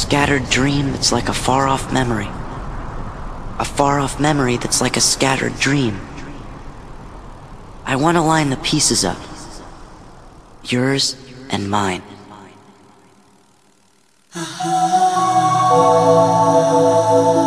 scattered dream that's like a far-off memory. A far-off memory that's like a scattered dream. I want to line the pieces up. Yours and mine. Uh-huh.